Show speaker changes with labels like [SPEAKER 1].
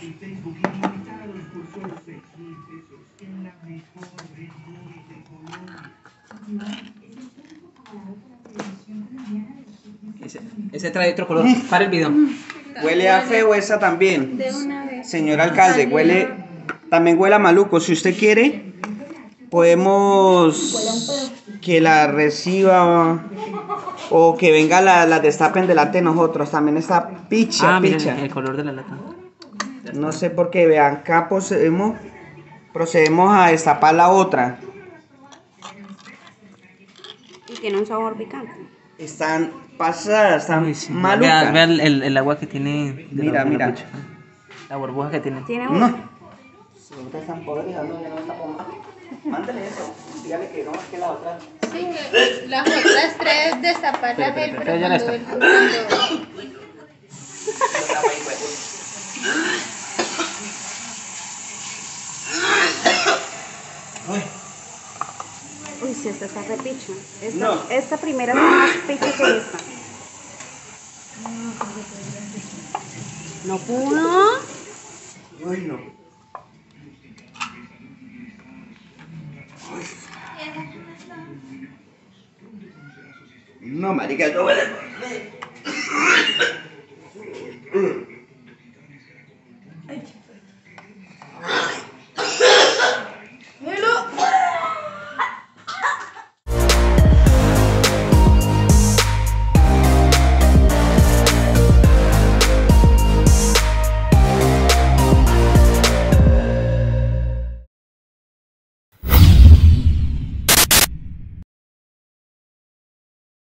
[SPEAKER 1] Ese trae otro color. Para el video.
[SPEAKER 2] Huele a feo esa también.
[SPEAKER 3] De una vez.
[SPEAKER 2] Señor alcalde, huele. También huele a maluco. Si usted quiere, podemos que la reciba o que venga la destapen delante de nosotros. También está picha,
[SPEAKER 1] Miren
[SPEAKER 2] picha.
[SPEAKER 1] el color de la lata.
[SPEAKER 2] No sé por qué, vean, acá procedemos a destapar la otra.
[SPEAKER 3] Y tiene un sabor picante.
[SPEAKER 2] Están pasadas, están
[SPEAKER 1] Uy, sí.
[SPEAKER 2] malucas.
[SPEAKER 1] Vean el agua que tiene.
[SPEAKER 2] Mira, mira.
[SPEAKER 1] pucha. La burbuja que tiene.
[SPEAKER 3] Tiene
[SPEAKER 2] No.
[SPEAKER 3] una.
[SPEAKER 2] Si ustedes están podridas, no, ya no está por más. Mándale eso. Dígale que no, es que la otra.
[SPEAKER 4] Sí, que las otras tres destaparlas él, pero
[SPEAKER 1] ya la
[SPEAKER 4] cuando
[SPEAKER 1] está.
[SPEAKER 3] Uy, sí, esta está repicha.
[SPEAKER 2] No.
[SPEAKER 3] Esta primera es más picha que esta. No pudo.
[SPEAKER 2] Uy, no. No, marica, no huele.